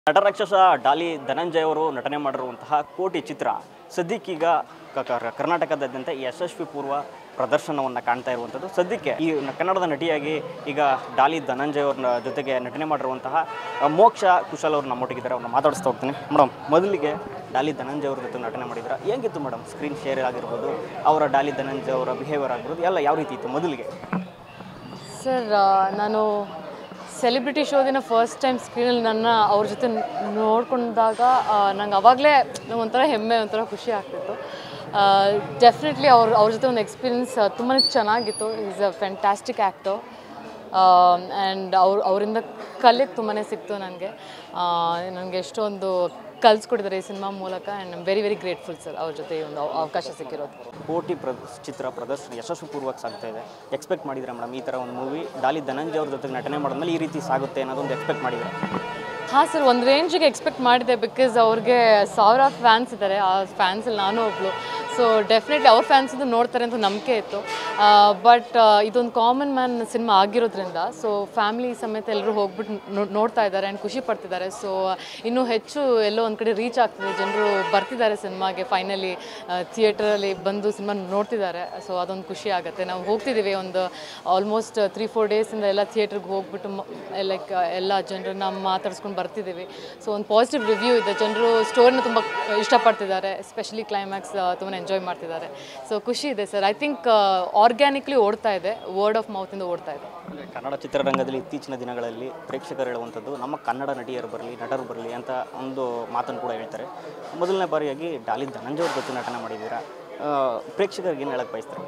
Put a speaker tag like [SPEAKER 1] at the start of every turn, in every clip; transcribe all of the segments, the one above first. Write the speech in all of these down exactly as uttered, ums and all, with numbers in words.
[SPEAKER 1] ನಟರಾಕ್ಷಸ ಡಾಲಿ ಧನಂಜಯ ಅವರು ನಟನೆ ಮಾಡಿರುವಂತಹ ಕೋಟಿ ಚಿತ್ರ ಸದ್ಯಕ್ಕೀಗ ಕರ್ನಾಟಕದಾದ್ಯಂತ ಯಶಸ್ವಿ ಪೂರ್ವ ಪ್ರದರ್ಶನವನ್ನು ಕಾಣ್ತಾ ಇರುವಂಥದ್ದು. ಸದ್ಯಕ್ಕೆ ಈ ಕನ್ನಡದ ನಟಿಯಾಗಿ ಈಗ ಡಾಲಿ ಧನಂಜಯ ಅವ್ರ ಜೊತೆಗೆ ನಟನೆ ಮಾಡಿರುವಂತಹ ಮೋಕ್ಷ ಕುಶಲ್ ಅವರು ನಮ್ಮೊಟ್ಟಿಗಿದ್ದಾರೆ. ಅವ್ರನ್ನ ಮಾತಾಡಿಸ್ತಾ ಹೋಗ್ತೀನಿ. ಮೇಡಮ್, ಮೊದಲಿಗೆ ಡಾಲಿ ಧನಂಜಯ ಅವ್ರ ಜೊತೆ ನಟನೆ ಮಾಡಿದ್ರೆ ಹೆಂಗಿತ್ತು ಮೇಡಮ್? ಸ್ಕ್ರೀನ್ ಶೇರ್ ಆಗಿರ್ಬೋದು, ಅವರ ಡಾಲಿ ಧನಂಜಯ ಅವರ ಬಿಹೇವಿಯರ್ ಆಗಿರ್ಬೋದು, ಎಲ್ಲ ಯಾವ ರೀತಿ ಇತ್ತು ಮೊದಲಿಗೆ?
[SPEAKER 2] ಸರ್, ನಾನು ಸೆಲೆಬ್ರಿಟಿ ಶೋದಿನ ಫಸ್ಟ್ ಟೈಮ್ ಸ್ಕ್ರೀನಲ್ಲಿ ನನ್ನ ಅವ್ರ ಜೊತೆ ನೋಡ್ಕೊಂಡಾಗ ನಂಗೆ ಆವಾಗಲೇ ಒಂಥರ ಹೆಮ್ಮೆ, ಒಂಥರ ಖುಷಿ ಆಗ್ತಿತ್ತು. ಡೆಫಿನೆಟ್ಲಿ ಅವ್ರ ಅವ್ರ ಜೊತೆ ಒಂದು ಎಕ್ಸ್ಪೀರಿಯನ್ಸ್ ತುಂಬಾ ಚೆನ್ನಾಗಿತ್ತು. Is a fantastic actor and ಅವ್ರು ಅವರಿಂದ ಕಲಿಯಕ್ಕೆ ತುಂಬಾ ಸಿಕ್ತು ನನಗೆ. ನನಗೆ ಎಷ್ಟೊಂದು ಕಲಿಸ್ಕೊಟ್ಟಿದ್ದಾರೆ ಈ ಸಿನಿಮಾ ಮೂಲಕ. And I'm very very grateful sir ಅವ್ರ ಜೊತೆ ಒಂದು ಅವಕಾಶ ಸಿಕ್ಕಿರೋದು.
[SPEAKER 1] ಕೋಟಿ ಪ್ರ ಚಿತ್ರ ಪ್ರದರ್ಶನ ಯಶಸ್ವಿಪೂರ್ವಕ ಸಾಗ್ತಾ ಇದೆ. ಎಕ್ಸ್ಪೆಕ್ಟ್ ಮಾಡಿದ್ರೆ ಮೇಡಮ್ ಈ ಥರ ಒಂದು ಮೂವಿ ಡಾಲಿ ಧನಂಜಯ ಅವ್ರ ಜೊತೆಗೆ ನಟನೆ ಮಾಡಿದ್ಮೇಲೆ ಈ ರೀತಿ ಸಾಗುತ್ತೆ ಅನ್ನೋದೊಂದು ಎಕ್ಸ್ಪೆಕ್ಟ್ ಮಾಡಿದ್ರೆ?
[SPEAKER 2] ಹಾಂ ಸರ್, ಒಂದು ರೇಂಜಿಗೆ ಎಕ್ಸ್ಪೆಕ್ಟ್ ಮಾಡಿದೆ. ಬಿಕಾಸ್ ಅವ್ರಿಗೆ ಸಾವಿರ ಫ್ಯಾನ್ಸ್ ಇದ್ದಾರೆ. ಆ ಫ್ಯಾನ್ಸಲ್ಲಿ ನಾನು ಒಬ್ಳು. ಸೊ ಡೆಫಿನೆಟ್ಲಿ ಅವ್ರ ಫ್ಯಾನ್ಸಿಂದು ನೋಡ್ತಾರೆ ಅಂತ ನಂಬಿಕೆ ಇತ್ತು. ಬಟ್ ಇದೊಂದು ಕಾಮನ್ ಮ್ಯಾನ್ ಸಿನಿಮಾ ಆಗಿರೋದ್ರಿಂದ ಸೊ ಫ್ಯಾಮಿಲಿ ಸಮೇತ ಎಲ್ಲರೂ ಹೋಗ್ಬಿಟ್ಟು ನೋಡ್ತಾ ಇದ್ದಾರೆ ಆ್ಯಂಡ್ ಖುಷಿ ಪಡ್ತಿದ್ದಾರೆ. ಸೊ ಇನ್ನೂ ಹೆಚ್ಚು ಎಲ್ಲೋ ಒಂದು ಕಡೆ ರೀಚ್ ಆಗ್ತಿದೆ. ಜನರು ಬರ್ತಿದ್ದಾರೆ ಸಿನಿಮಾಗೆ, ಫೈನಲಿ ಥಿಯೇಟ್ರಲ್ಲಿ ಬಂದು ಸಿನಿಮಾ ನೋಡ್ತಿದ್ದಾರೆ. ಸೊ ಅದೊಂದು ಖುಷಿ ಆಗುತ್ತೆ. ನಾವು ಹೋಗ್ತಿದ್ದೀವಿ ಒಂದು ಆಲ್ಮೋಸ್ಟ್ ತ್ರೀ ಫೋರ್ ಡೇಸಿಂದ ಎಲ್ಲ ಥಿಯೇಟ್ರಿಗೆ ಹೋಗ್ಬಿಟ್ಟು ಲೈಕ್ ಎಲ್ಲ ಜನರನ್ನ ಮಾತಾಡ್ಸ್ಕೊಂಡು ಬರ್ತಿದ್ದೀವಿ. ಸೊ ಒಂದು ಪಾಸಿಟಿವ್ ರಿವ್ಯೂ ಇದೆ. ಜನರು ಸ್ಟೋರಿನ ತುಂಬ ಇಷ್ಟಪಡ್ತಿದ್ದಾರೆ. ಎಸ್ಪೆಷಲಿ ಕ್ಲೈಮ್ಯಾಕ್ಸ್ ತುಂಬಾ ಎಂಜಾಯ್ ಮಾಡ್ತಿದ್ದಾರೆ. ಸೊ ಖುಷಿ ಇದೆ ಸರ್. ಐ ಥಿಂಕ್ ಆರ್ಗ್ಯಾನಿಕ್ಲಿ ಓಡ್ತಾ ಇದೆ, ವರ್ಡ್ ಆಫ್ ಮೌತಿಂದ ಓಡ್ತಾ ಇದೆ.
[SPEAKER 1] ಕನ್ನಡ ಚಿತ್ರರಂಗದಲ್ಲಿ ಇತ್ತೀಚಿನ ದಿನಗಳಲ್ಲಿ ಪ್ರೇಕ್ಷಕರು ಹೇಳುವಂಥದ್ದು ನಮ್ಮ ಕನ್ನಡ ನಟಿಯರು ಬರಲಿ, ನಟರು ಬರಲಿ ಅಂತ ಒಂದು ಮಾತನ್ನು ಕೂಡ ಹೇಳ್ತಾರೆ. ಮೊದಲನೇ ಬಾರಿಯಾಗಿ ಡಾಲಿ ಧನಂಜಯ ಅವ್ರ ಜೊತೆ ನಟನೆ ಮಾಡಿದ್ದೀರಾ. ಪ್ರೇಕ್ಷಕರಿಗೆ ಏನು ಹೇಳಕ್ಕೆ ಬಯಸ್ತಾರೆ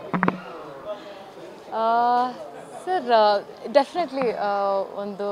[SPEAKER 2] ಸರ್? ಡೆಫಿನೆಟ್ಲಿ ಒಂದು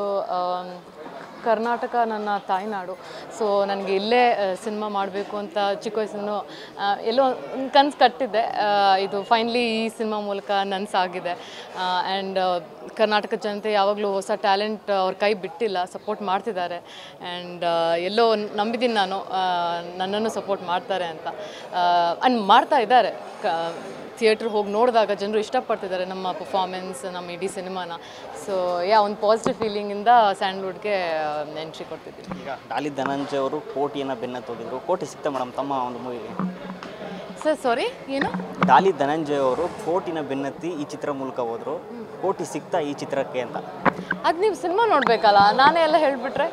[SPEAKER 2] ಕರ್ನಾಟಕ ನನ್ನ ತಾಯ್ನಾಡು. ಸೊ ನನಗೆ ಇಲ್ಲೇ ಸಿನಿಮಾ ಮಾಡಬೇಕು ಅಂತ ಚಿಕ್ಕ ವಯಸ್ಸಿನೂ ಎಲ್ಲೋ ಒಂದು ಕನಸು ಕಟ್ಟಿದ್ದೆ. ಇದು ಫೈನಲಿ ಈ ಸಿನಿಮಾ ಮೂಲಕ ನನಸಾಗಿದೆ. ಆ್ಯಂಡ್ ಕರ್ನಾಟಕ ಜನತೆ ಯಾವಾಗಲೂ ಹೊಸ ಟ್ಯಾಲೆಂಟ್ ಅವ್ರ ಕೈ ಬಿಟ್ಟಿಲ್ಲ, ಸಪೋರ್ಟ್ ಮಾಡ್ತಿದ್ದಾರೆ. ಆ್ಯಂಡ್ ಎಲ್ಲೋ ನಂಬಿದ್ದೀನಿ ನಾನು ನನ್ನನ್ನು ಸಪೋರ್ಟ್ ಮಾಡ್ತಾರೆ ಅಂತ. ಆ್ಯಂಡ್ ಮಾಡ್ತಾ ಇದ್ದಾರೆ. ಕ ಥಿಯೇಟ್ರ್ ಹೋಗಿ ನೋಡಿದಾಗ ಜನರು ಇಷ್ಟಪಡ್ತಿದ್ದಾರೆ ನಮ್ಮ ಪರ್ಫಾರ್ಮೆನ್ಸ್, ನಮ್ಮ ಇಡೀ ಸಿನಿಮಾನ. ಸೊ ಯಾ ಒಂದು ಪಾಸಿಟಿವ್ ಫೀಲಿಂಗಿಂದ ಸ್ಯಾಂಡ್ಲ್ವುಡ್ಗೆ ಎಂಟ್ರಿ ಕೊಡ್ತಿದ್ದೀವಿ.
[SPEAKER 1] ಈಗ ಡಾಲಿ ಧನಂಜಯ ಅವರು ಕೋಟಿಯನ್ನು ಬೆನ್ನತ್ತು ಹೋಗಿದ್ರು. ಕೋಟಿ ಸಿಗ್ತಾ ಮೇಡಮ್ ತಮ್ಮ ಒಂದು ಮೂವಿಗೆ?
[SPEAKER 2] ಸರ್ ಸಾರಿ, ಏನು?
[SPEAKER 1] ಡಾಲಿ ಧನಂಜಯ ಅವರು ಕೋಟಿನ ಬೆನ್ನತ್ತಿ ಈ ಚಿತ್ರ ಮೂಲಕ ಹೋದರು. ಕೋಟಿ ಸಿಗ್ತಾ ಈ ಚಿತ್ರಕ್ಕೆ ಅಂತ?
[SPEAKER 2] ಅದು ನೀವು ಸಿನಿಮಾ ನೋಡಬೇಕಲ್ಲ, ನಾನೇ ಎಲ್ಲ ಹೇಳಿಬಿಟ್ರೆ.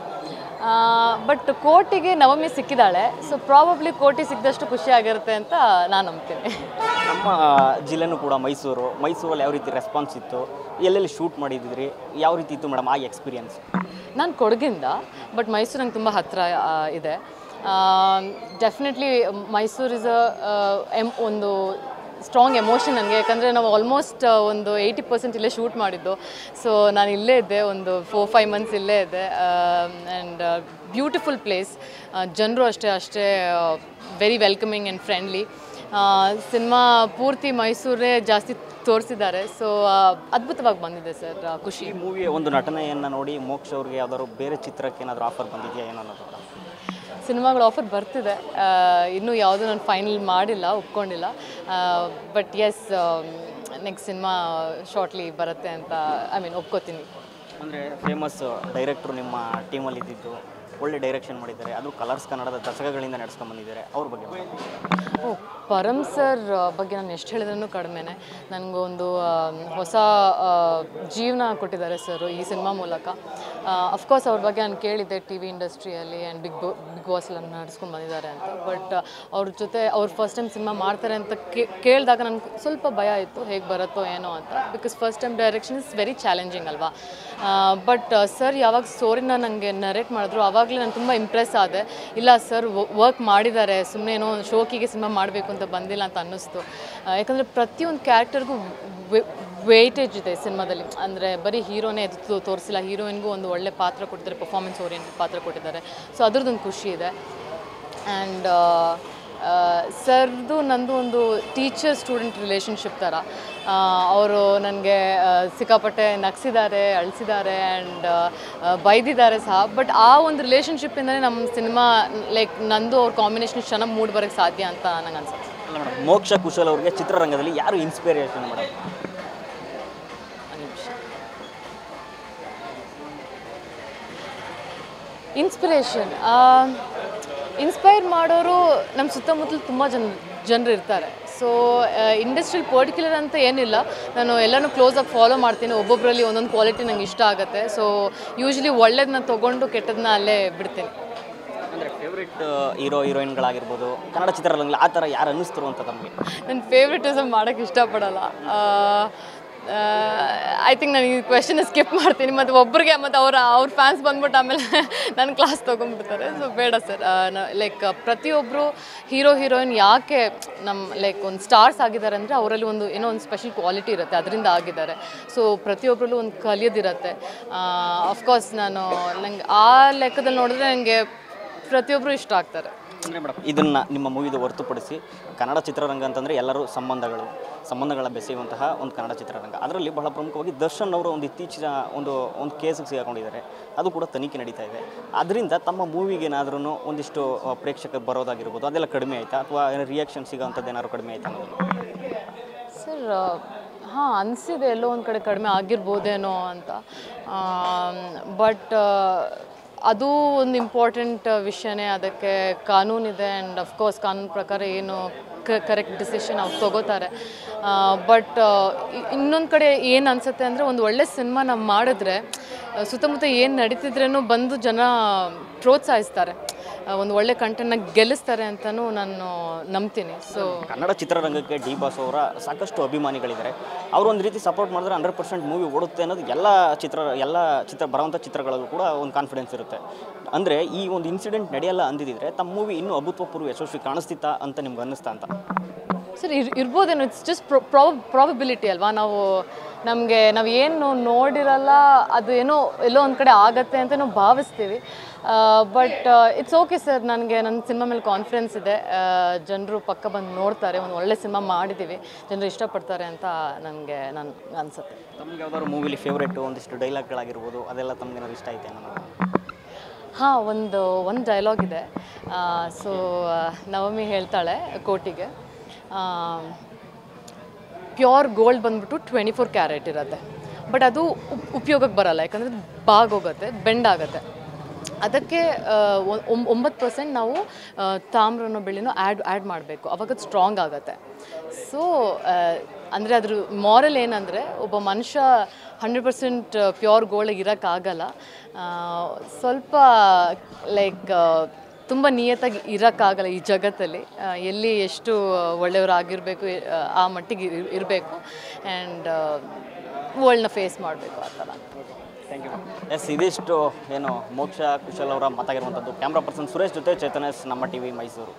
[SPEAKER 2] ಬಟ್ ಕೋಟಿಗೆ ನವಮಿ ಸಿಕ್ಕಿದ್ದಾಳೆ. ಸೊ ಪ್ರಾಬಬ್ಲಿ ಕೋಟಿ ಸಿಕ್ಕಿದಷ್ಟು ಖುಷಿಯಾಗಿರುತ್ತೆ ಅಂತ ನಾನು ನಂಬ್ತೀನಿ.
[SPEAKER 1] ನಮ್ಮ ಜಿಲ್ಲೆನೂ ಕೂಡ ಮೈಸೂರು. ಮೈಸೂರಲ್ಲಿ ಯಾವ ರೀತಿ ರೆಸ್ಪಾನ್ಸ್ ಇತ್ತು? ಎಲ್ಲೆಲ್ಲಿ ಶೂಟ್ ಮಾಡಿದ್ರಿ? ಯಾವ ರೀತಿ ಇತ್ತು ಮೇಡಮ್ ಆ ಎಕ್ಸ್ಪೀರಿಯನ್ಸ್?
[SPEAKER 2] ನಾನು ಕೊಡಗಿಂದ, ಬಟ್ ಮೈಸೂರು ನಂಗೆ ತುಂಬ ಹತ್ತಿರ ಇದೆ. Definitely Mysuru is a um ಒಂದು ಸ್ಟ್ರಾಂಗ್ ಎಮೋಷನ್ ನನಗೆ. ಯಾಕಂದರೆ ನಾವು ಆಲ್ಮೋಸ್ಟ್ ಒಂದು ಏಯ್ಟಿ ಪರ್ಸೆಂಟ್ ಇಲ್ಲೇ ಶೂಟ್ ಮಾಡಿದ್ದು. ಸೊ ನಾನು ಇಲ್ಲೇ ಇದ್ದೆ, ಒಂದು ಫೋರ್ ಫೈವ್ ಮಂತ್ಸ್ ಇಲ್ಲೇ ಇದ್ದೆ. And beautiful place. ಜನರು ಅಷ್ಟೇ ಅಷ್ಟೇ very welcoming and friendly. Cinema ಪೂರ್ತಿ ಮೈಸೂರೇ ಜಾಸ್ತಿ ತೋರಿಸಿದ್ದಾರೆ. ಸೊ ಅದ್ಭುತವಾಗಿ ಬಂದಿದೆ ಸರ್, ಖುಷಿ.
[SPEAKER 1] ಈ ಮೂವಿಯ ಒಂದು ನಟನೆಯನ್ನು ನೋಡಿ ಮೋಕ್ಷ ಅವ್ರಿಗೆ ಯಾವ್ದಾದ್ರು ಬೇರೆ ಚಿತ್ರಕ್ಕೆ ಏನಾದರೂ ಆಫರ್ ಬಂದಿದೆಯಾ ಏನೋ ಅನ್ನೋದು?
[SPEAKER 2] ಸಿನಿಮಾಗಳು ಆಫರ್ ಬರ್ತಿದೆ. ಇನ್ನೂ ಯಾವುದೂ ನಾನು ಫೈನಲ್ ಮಾಡಿಲ್ಲ, ಒಪ್ಕೊಂಡಿಲ್ಲ. But yes, next cinema shortly ಬರುತ್ತೆ ಅಂತ ಐ ಮೀನ್ ಒಪ್ಕೋತೀನಿ.
[SPEAKER 1] ಅಂದರೆ ಫೇಮಸ್ ಡೈರೆಕ್ಟ್ರು ನಿಮ್ಮ ಟೀಮಲ್ಲಿ ಇದ್ದಿದ್ದು, ಒಳ್ಳೆ ಡೈರೆಕ್ಷನ್ ಮಾಡಿದ್ದಾರೆ. ಅದು ಕಲರ್ಸ್ ಕನ್ನಡದ ದಶಕಗಳಿಂದ ನಡೆಸ್ಕೊಂಡು ಬಂದಿದ್ದಾರೆ. ಅವ್ರ ಬಗ್ಗೆ?
[SPEAKER 2] ಓ, ಪರಮ್ ಸರ್ ಬಗ್ಗೆ ನಾನು ಎಷ್ಟು ಹೇಳಿದ್ರೂ ಕಡಿಮೆನೆ. ನನಗೊಂದು ಹೊಸ ಜೀವನ ಕೊಟ್ಟಿದ್ದಾರೆ ಸರ್ ಈ ಸಿನಿಮಾ ಮೂಲಕ. ಅಫ್ಕೋರ್ಸ್ ಅವ್ರ ಬಗ್ಗೆ ನಾನು ಕೇಳಿದ್ದೆ ಟಿ ವಿ ಇಂಡಸ್ಟ್ರಿಯಲ್ಲಿ ಆ್ಯಂಡ್ ಬಿಗ್ ಬೊ ಬಿಗ್ ಬಾಸ್ ಎಲ್ಲ ನಡೆಸ್ಕೊಂಡು ಬಂದಿದ್ದಾರೆ ಅಂತ. ಬಟ್ ಅವ್ರ ಜೊತೆ ಅವ್ರು ಫಸ್ಟ್ ಟೈಮ್ ಸಿನಿಮಾ ಮಾಡ್ತಾರೆ ಅಂತ ಕೇಳಿದಾಗ ನನಗೆ ಸ್ವಲ್ಪ ಭಯ ಇತ್ತು, ಹೇಗೆ ಬರುತ್ತೋ ಏನೋ ಅಂತ. Because first time direction is very challenging ಅಲ್ವಾ. ಬಟ್ ಸರ್ ಯಾವಾಗ ಸ್ಟೋರಿನ ನನಗೆ ನರೇಟ್ ಮಾಡಿದ್ರು ಆವಾಗಲೇ ನಾನು ತುಂಬ ಇಂಪ್ರೆಸ್ ಆದೆ. ಇಲ್ಲ ಸರ್ ವರ್ಕ್ ಮಾಡಿದ್ದಾರೆ, ಸುಮ್ಮನೆ ಏನೋ ಶೋಕಿಗೆ ಸಿನಿಮಾ ಮಾಡಬೇಕು ಅಂತ ಬಂದಿಲ್ಲ ಅಂತ ಅನ್ನಿಸ್ತು. ಯಾಕಂದರೆ ಪ್ರತಿಯೊಂದು ಕ್ಯಾರೆಕ್ಟರ್ಗೂ ವೇಟೇಜ್ ಇದೆ ಸಿನಿಮಾದಲ್ಲಿ. ಅಂದರೆ ಬರೀ ಹೀರೋನೇ ಎದ್ದು ತೋರಿಸಿಲ್ಲ, ಹೀರೋಯಿನ್ಗೂ ಒಂದು ಒಳ್ಳೆ ಪಾತ್ರ ಕೊಟ್ಟಿದ್ದಾರೆ, ಪರ್ಫಾರ್ಮೆನ್ಸ್ ಓರಿಯೆಂಟೆಡ್ ಪಾತ್ರ ಕೊಟ್ಟಿದ್ದಾರೆ. ಸೊ ಅದ್ರದ್ದೊಂದು ಖುಷಿ ಇದೆ. ಆ್ಯಂಡ್ ಸರ್ದು ನಂದು ಒಂದು ಟೀಚರ್ ಸ್ಟೂಡೆಂಟ್ ರಿಲೇಷನ್ಶಿಪ್ ಥರ. ಅವರು ನನಗೆ ಸಿಕ್ಕಾಪಟ್ಟೆ ನಗಿಸಿದ್ದಾರೆ, ಅಳಿಸಿದ್ದಾರೆ ಆ್ಯಂಡ್ ಬೈದಿದ್ದಾರೆ ಸಹ. ಬಟ್ ಆ ಒಂದು ರಿಲೇಷನ್ಶಿಪ್ಪಿಂದಲೇ ನಮ್ಮ ಸಿನಿಮಾ ಲೈಕ್ ನಂದು ಅವ್ರ ಕಾಂಬಿನೇಷನ್ ಚೆನ್ನಾಗಿ ಮೂಡ್ ಬರೋಕ್ಕೆ ಸಾಧ್ಯ ಅಂತ ನಂಗೆ ಅನ್ಸುತ್ತೆ.
[SPEAKER 1] ಅಲ್ಲ ಮೇಡಮ್, ಮೋಕ್ಷ ಕುಶಲ್ ಅವ್ರಿಗೆ ಚಿತ್ರರಂಗದಲ್ಲಿ ಯಾರು ಇನ್ಸ್ಪಿರೇಷನ್ ಮೇಡಮ್?
[SPEAKER 2] ಇನ್ಸ್ಪಿರೇಷನ್ ಇನ್ಸ್ಪೈರ್ ಮಾಡೋರು ನಮ್ಮ ಸುತ್ತಮುತ್ತಲು ತುಂಬ ಜನ ಜನರು ಇರ್ತಾರೆ. ಸೊ ಇಂಡಸ್ಟ್ರಿಲ್ ಪರ್ಟಿಕ್ಯುಲರ್ ಅಂತ ಏನಿಲ್ಲ, ನಾನು ಎಲ್ಲನೂ ಕ್ಲೋಸಾಗಿ ಫಾಲೋ ಮಾಡ್ತೀನಿ. ಒಬ್ಬೊಬ್ಬರಲ್ಲಿ ಒಂದೊಂದು ಕ್ವಾಲಿಟಿ ನಂಗೆ ಇಷ್ಟ ಆಗುತ್ತೆ. ಸೊ ಯೂಶ್ವಲಿ ಒಳ್ಳೇದನ್ನ ತೊಗೊಂಡು ಕೆಟ್ಟದನ್ನ ಅಲ್ಲೇ ಬಿಡ್ತೀನಿ.
[SPEAKER 1] ಅಂದರೆ ಫೇವ್ರೆಟ್ ಹೀರೋ ಹೀರೋಯಿನ್ಗಳಾಗಿರ್ಬೋದು ಕನ್ನಡ ಚಿತ್ರರಂಗದಲ್ಲಿ ಆ ಥರ ಯಾರು ಅನ್ನಿಸ್ತರು ಅಂತ ತಮಗೆ?
[SPEAKER 2] ನನ್ನ ಫೇವ್ರೆಟಿಸಮ್ ಮಾಡೋಕ್ಕೆ ಇಷ್ಟಪಡಲ್ಲ. ಐ ಥಿಂಕ್ ನಾನು ಈ ಕ್ವೆಶನ್ ಸ್ಕಿಪ್ ಮಾಡ್ತೀನಿ. ಮತ್ತು ಒಬ್ಬರಿಗೆ ಮತ್ತು ಅವರ ಅವ್ರ ಫ್ಯಾನ್ಸ್ ಬಂದ್ಬಿಟ್ಟು ಆಮೇಲೆ ನನ್ನ ಕ್ಲಾಸ್ ತೊಗೊಂಡ್ಬಿಡ್ತಾರೆ. ಸೊ ಬೇಡ ಸರ್. ಲೈಕ್ ಪ್ರತಿಯೊಬ್ಬರು ಹೀರೋ ಹೀರೋಯಿನ್ ಯಾಕೆ ನಮ್ಮ ಲೈಕ್ ಒಂದು ಸ್ಟಾರ್ಸ್ ಆಗಿದ್ದಾರೆ ಅಂದರೆ ಅವರಲ್ಲಿ ಒಂದು ಏನೋ ಒಂದು ಸ್ಪೆಷಲ್ ಕ್ವಾಲಿಟಿ ಇರುತ್ತೆ, ಅದರಿಂದ ಆಗಿದ್ದಾರೆ. ಸೊ ಪ್ರತಿಯೊಬ್ಬರಲ್ಲೂ ಒಂದು ಕಲಿಯೋದಿರುತ್ತೆ. ಅಫ್ಕೋರ್ಸ್ ನಾನು ನಂಗೆ ಆ ಲೆಕ್ಕದಲ್ಲಿ ನೋಡಿದ್ರೆ ನನಗೆ ಪ್ರತಿಯೊಬ್ಬರು ಇಷ್ಟ ಆಗ್ತಾರೆ.
[SPEAKER 1] ಅಂದರೆ ಮೇಡಮ್, ಇದನ್ನು ನಿಮ್ಮ ಮೂವಿದು ಹೊರತುಪಡಿಸಿ ಕನ್ನಡ ಚಿತ್ರರಂಗ ಅಂತಂದರೆ ಎಲ್ಲರೂ ಸಂಬಂಧಗಳು ಸಂಬಂಧಗಳ ಬೆಸೆಯುವಂತಹ ಒಂದು ಕನ್ನಡ ಚಿತ್ರರಂಗ. ಅದರಲ್ಲಿ ಬಹಳ ಪ್ರಮುಖವಾಗಿ ದರ್ಶನ್ ಅವರು ಒಂದು ಇತ್ತೀಚಿನ ಒಂದು ಒಂದು ಕೇಸಿಗೆ ಸಿಗಾಕೊಂಡಿದ್ದಾರೆ. ಅದು ಕೂಡ ತನಿಖೆ ನಡೀತಾ ಇದೆ. ಅದರಿಂದ ತಮ್ಮ ಮೂವಿಗೆ ಏನಾದ್ರೂ ಒಂದಿಷ್ಟು ಪ್ರೇಕ್ಷಕರು ಬರೋದಾಗಿರ್ಬೋದು, ಅದೆಲ್ಲ ಕಡಿಮೆ ಆಯಿತಾ ಅಥವಾ ರಿಯಾಕ್ಷನ್ ಸಿಗೋಂಥದ್ದು ಏನಾದ್ರು ಕಡಿಮೆ ಆಯಿತಾ ಅನ್ನೋದು?
[SPEAKER 2] ಸರ್ ಹಾಂ, ಅನಿಸಿದೆ ಎಲ್ಲೋ ಒಂದು ಕಡೆ ಕಡಿಮೆ ಆಗಿರ್ಬೋದೇನೋ ಅಂತ. ಬಟ್ ಅದು ಒಂದು ಇಂಪಾರ್ಟೆಂಟ್ ವಿಷಯನೇ. ಅದಕ್ಕೆ ಕಾನೂನಿದೆ ಆ್ಯಂಡ್ ಅಫ್ಕೋರ್ಸ್ ಕಾನೂನು ಪ್ರಕಾರ ಏನು ಕರೆಕ್ಟ್ ಡಿಸಿಷನ್ ಅವ್ರು ತೊಗೋತಾರೆ. ಬಟ್ ಇನ್ನೊಂದು ಕಡೆ ಏನು ಅನಿಸುತ್ತೆ ಅಂದರೆ, ಒಂದು ಒಳ್ಳೆ ಸಿನಿಮಾ ನಾವು ಮಾಡಿದ್ರೆ ಸುತ್ತಮುತ್ತ ಏನು ನಡೀತಿದ್ರೇನೂ ಬಂದು ಜನ ಪ್ರೋತ್ಸಾಹಿಸ್ತಾರೆ, ಒಂದು ಒಳ್ಳೆ ಕಂಟೆಂಟ್ನ ಗೆಲ್ಲಿಸ್ತಾರೆ ಅಂತಲೂ ನಾನು ನಂಬ್ತೀನಿ. ಸೊ
[SPEAKER 1] ಕನ್ನಡ ಚಿತ್ರರಂಗಕ್ಕೆ ಡಿ ಬಾಸ್ ಅವರ ಸಾಕಷ್ಟು ಅಭಿಮಾನಿಗಳಿದ್ದಾರೆ. ಅವರು ಒಂದು ರೀತಿ ಸಪೋರ್ಟ್ ಮಾಡಿದ್ರೆ ಹಂಡ್ರೆಡ್ ಪರ್ಸೆಂಟ್ ಮೂವಿ ಓಡುತ್ತೆ ಅನ್ನೋದು ಎಲ್ಲ ಚಿತ್ರ ಎಲ್ಲ ಚಿತ್ರ ಬರೋವಂಥ ಚಿತ್ರಗಳಲ್ಲೂ ಕೂಡ ಒಂದು ಕಾನ್ಫಿಡೆನ್ಸ್ ಇರುತ್ತೆ. ಅಂದರೆ ಈ ಒಂದು ಇನ್ಸಿಡೆಂಟ್ ನಡೆಯಲ್ಲ ಅಂದಿದ್ದರೆ ತಮ್ಮ ಮೂವಿ ಇನ್ನೂ ಅಭೂತಪೂರ್ವ ಯಶಸ್ವಿ ಕಾಣಿಸ್ತಿತ್ತಾ ಅಂತ ನಿಮ್ಗೆ ಅನ್ನಿಸ್ತಾ ಅಂತ?
[SPEAKER 2] ಸರ್ ಇರ್ ಇರ್ಬೋದೇನೋ. ಇಟ್ಸ್ ಜಸ್ಟ್ ಪ್ರೊ ಪ್ರಾಬಬಿಲಿಟಿ ಅಲ್ವಾ. ನಾವು ನಮಗೆ ನಾವು ಏನು ನೋಡಿರಲ್ಲ, ಅದು ಏನೋ ಎಲ್ಲೋ ಒಂದು ಕಡೆ ಆಗತ್ತೆ ಅಂತ ನಾವು ಭಾವಿಸ್ತೀವಿ. But it's okay sir. ನನಗೆ ನನ್ನ ಸಿನಿಮಾ ಮೇಲೆ ಕಾನ್ಫಿಡೆನ್ಸ್ ಇದೆ. ಜನರು ಪಕ್ಕ ಬಂದು ನೋಡ್ತಾರೆ, ಒಂದು ಒಳ್ಳೆ ಸಿನಿಮಾ ಮಾಡಿದ್ದೀವಿ, ಜನರು ಇಷ್ಟಪಡ್ತಾರೆ ಅಂತ ನನಗೆ ನನ್ ಅನಿಸುತ್ತೆ.
[SPEAKER 1] ತಮ್ಗೆ ಯಾವ್ದಾದ್ರು ಮೂವಿಲಿ ಫೇವ್ರೇಟು ಒಂದಿಷ್ಟು ಡೈಲಾಗ್ಗಳಾಗಿರ್ಬೋದು, ಅದೆಲ್ಲ ತಮ್ಗೆ ಏನಾದ್ರು ಇಷ್ಟ ಆಯ್ತು ಅನ್ನೋದು?
[SPEAKER 2] ಹಾಂ, ಒಂದು ಒಂದು ಡೈಲಾಗ್ ಇದೆ. ಸೊ ನವಮಿ ಹೇಳ್ತಾಳೆ ಕೋಟಿಗೆ, ಪ್ಯೂರ್ ಗೋಲ್ಡ್ ಬಂದ್ಬಿಟ್ಟು ಟ್ವೆಂಟಿ ಫೋರ್ ಕ್ಯಾರೆಟ್ ಇರುತ್ತೆ, ಬಟ್ ಅದು ಉಪಯೋಗಕ್ಕೆ ಬರಲ್ಲ, ಯಾಕಂದರೆ ಅದು ಬಾಗೋಗುತ್ತೆ, ಬೆಂಡ್ ಆಗುತ್ತೆ. ಅದಕ್ಕೆ ಒಂಬತ್ತು ಪರ್ಸೆಂಟ್ ನಾವು ತಾಮ್ರನೋ ಬೆಳ್ಳಿನೋ ಆ್ಯಡ್ ಆ್ಯಡ್ ಮಾಡಬೇಕು, ಅವಾಗ ಅದು ಸ್ಟ್ರಾಂಗ್ ಆಗುತ್ತೆ. ಸೊ ಅಂದರೆ ಅದ್ರ ಮಾರಲ್ ಏನಂದರೆ, ಒಬ್ಬ ಮನುಷ್ಯ ಹಂಡ್ರೆಡ್ ಪರ್ಸೆಂಟ್ ಪ್ಯೂರ್ ಗೋಲ್ಡ್ ಇರೋಕ್ಕಾಗಲ್ಲ. ಸ್ವಲ್ಪ ಲೈಕ್ ತುಂಬ ನಿಯತ್ತಾಗಿ ಇರೋಕ್ಕಾಗಲ್ಲ ಈ ಜಗತ್ತಲ್ಲಿ. ಎಲ್ಲಿ ಎಷ್ಟು ಒಳ್ಳೆಯವರಾಗಿರಬೇಕು ಆ ಮಟ್ಟಿಗೆ ಇರಬೇಕು ಆ್ಯಂಡ್ ವರ್ಲ್ಡ್ನ ಫೇಸ್ ಮಾಡಬೇಕು ಆ ಥರ.
[SPEAKER 1] Thank you. ಎಸ್, ಇದಿಷ್ಟು ಏನು ಮೋಕ್ಷ ಕುಶಲ್ ಅವರ ಮಾತಾಗಿರುವಂಥದ್ದು. ಕ್ಯಾಮ್ರಾ ಪರ್ಸನ್ ಸುರೇಶ್ ಜೊತೆ ಚೇತನ್ ಎಸ್, ನಮ್ಮ ಟಿ ವಿ ಮೈಸೂರು.